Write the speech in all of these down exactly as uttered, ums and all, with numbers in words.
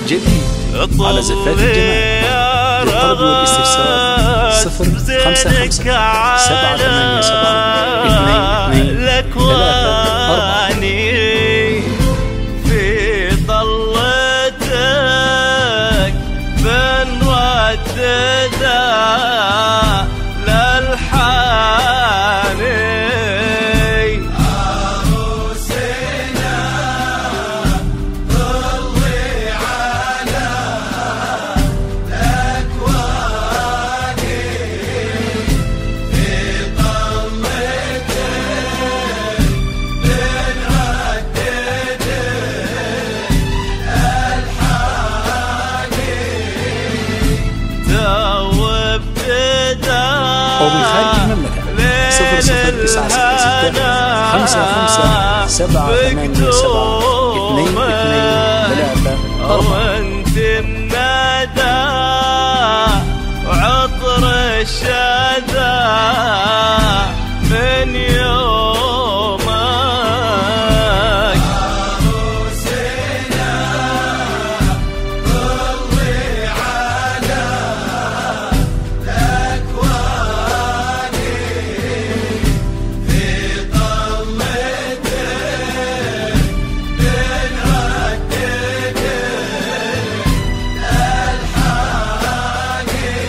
جديد على زفات الجمال. للطلب والاستفسار صفر خمسة خمسة سبعة ثمانية سبعة اثنين اثنين ثلاثة أربعة. في طلتك بنرددها للحاني عروسنا ضلي على الأكواني. في طلتك أو من خارج المملكة صفر صفر تسعة ستة ستة خمسة خمسة سبعة ثمانية سبعة اثنين اثنين ثلاثة أربعة. وانت الندى وعطر الشذا من يومك. عروسنا ضلي على الأكواني. في طلتك بنرددك الحاني.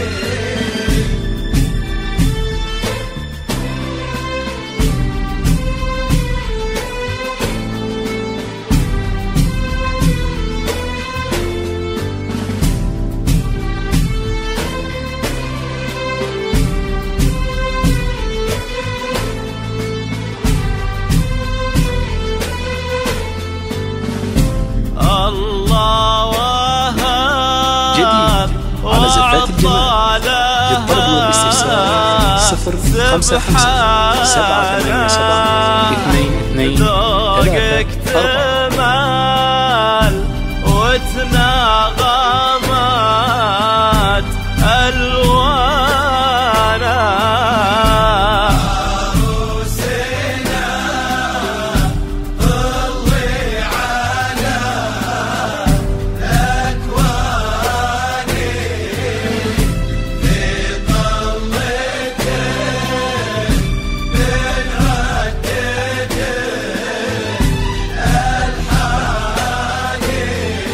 الله وهاب جديد على زفات الجمال. للطلب والاستفسار صفر خمسة خمسة سبعة ثمانية سبعة اثنين اثنين ثلاثة أربعة. تمال وتناغمت ألوانا. عروسنا ضلي على الأكواني. في طلتك بنرددك الحاني.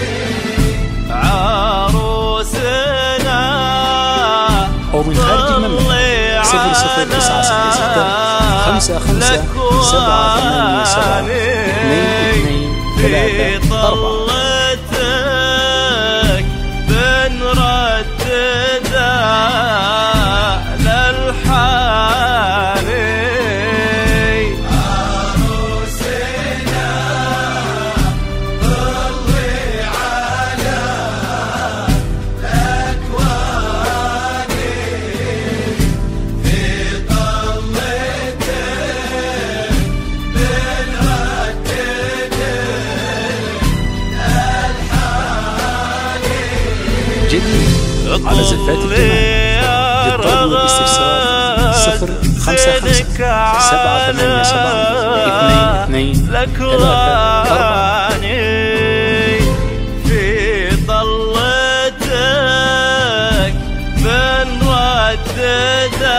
عروسنا أو من خارج المملكة صفر صفر تسعة ستة ستة خمسة خمسة سبعة ثمانية سبعة اثنين اثنين ثلاثة أربعة. طلتك بنرددها للحاني. عروسنا ضلي على الأكواني. في طلتك بنرددك الحاني. جديد على زفات الجمال. للطلب والاستفسار صفر خمسة خمسة سبعة ثمانية سبعة اثنين اثنين ثلاثة أربعة. في طلتك بنرددها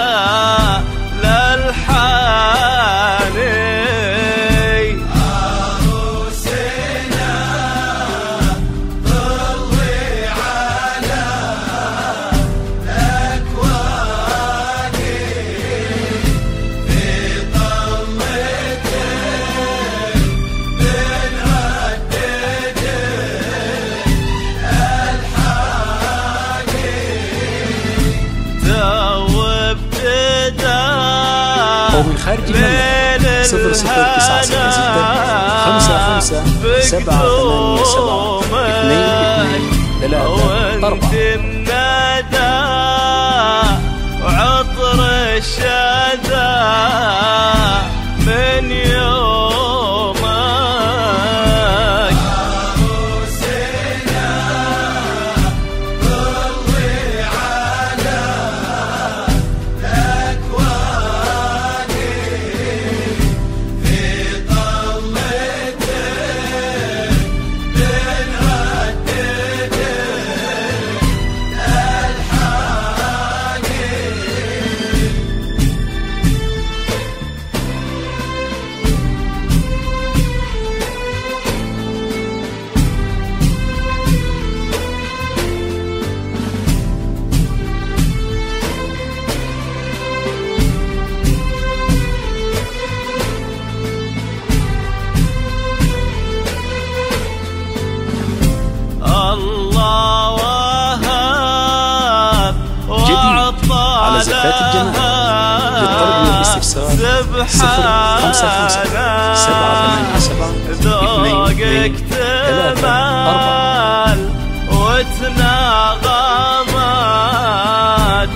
للحاني. عروسنا ضلي على الأكواني. في طلتك بنرددك الحاني. أو من خارج المملكة صفر صفر تسعة ستة ستة خمسة خمسة سبعة ثمانية سبعة اثنين اثنين ثلاثة أربعة. الندى وعطر الشذا من يومك. عروسنا ضلي على الأكواني. في طلتك بنرددك الاستفسار صفر خمسة خمسة سبعة ثمانية سبعة اثنين اثنين ثلاثة أربعة وتناغمت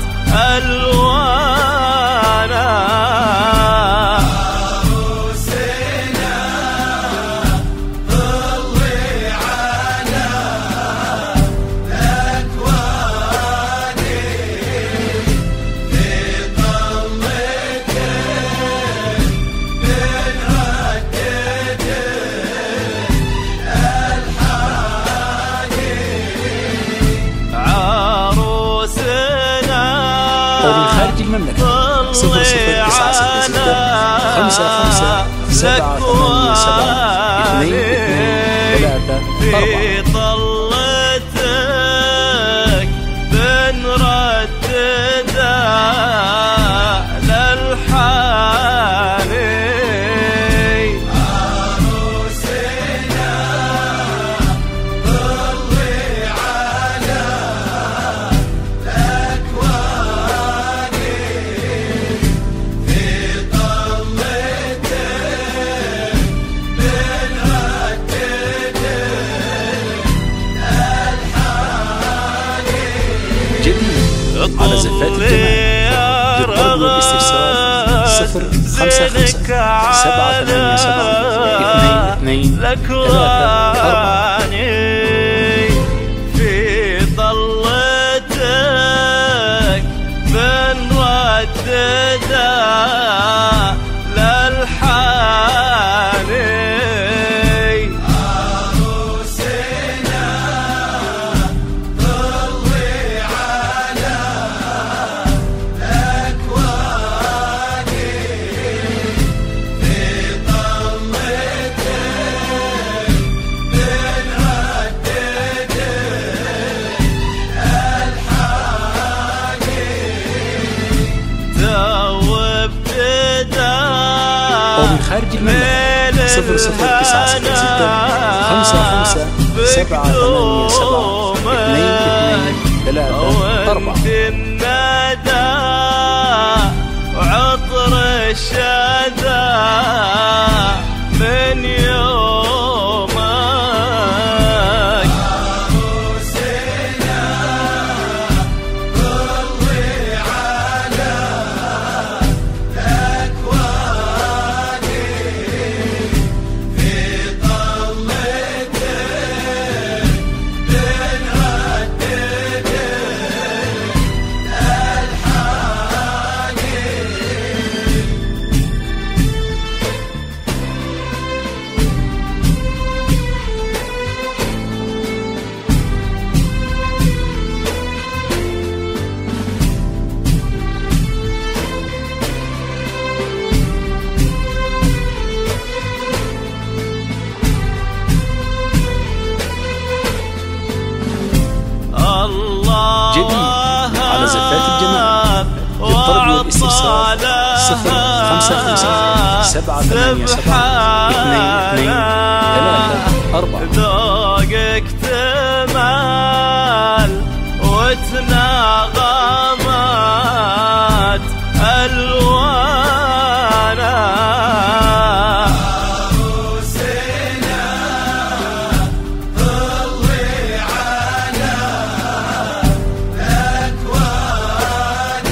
ألوانا عروسنا ظلي على الأكوان في طلتك بنردد ومن خارج المملكة صفر صفر تسعة ستة ستة خمسة خمسة سبعة ثمانية سبعة اثنين اثنين ثلاثة أربعة. طلتك بنرددها للحاني عروسنا ظلي على الأكوان في طلتك بنرددها جديد على زفات الجمال للطلب والاستفسار صفر خمسة خمسة سبعة ثمانية سبعة اثنين اثنين ثلاثة أربعة. في طلتك بنرددها للحاني عروسنا ظلي على الأكوان في طلتك بنرددها ومن خارج المملكة صفر صفر تسعة ستة ستة خمسة خمسة سبعة ثمانية سبعة اثنين اثنين ثلاثة أربعة. الندى وعطر الشذا من يومك عروسنا ظلي على الأكوان في طلتك بنرددها جديد على زفات الجمال للطلب والاستفسار صفر خمسة خمسة سبعة ثمانية سبعة اثنين اثنين ثلاثة أربعة. ذوقك تمال وتناغمت ألوانا عروسنا ظلي على الأكوان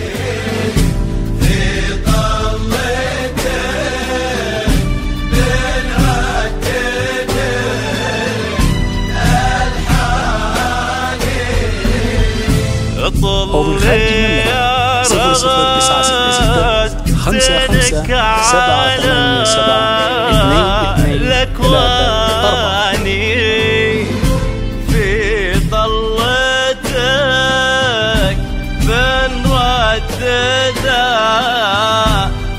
في طلتك بنرددها ومن خارج المملكة صفر صفر تسعة ستة ستة خمسة خمسة سبعة ثمانية سبعة اثنين اثنين ثلاثة أربعة. في طلتك بنرددها